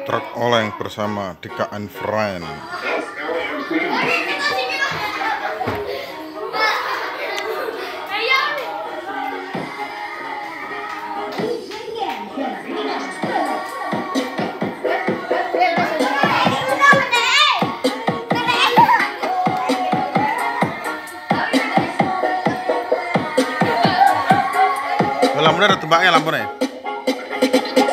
Truk oleng bersama Dika&friend. Lampunya ada tembaknya lampunya.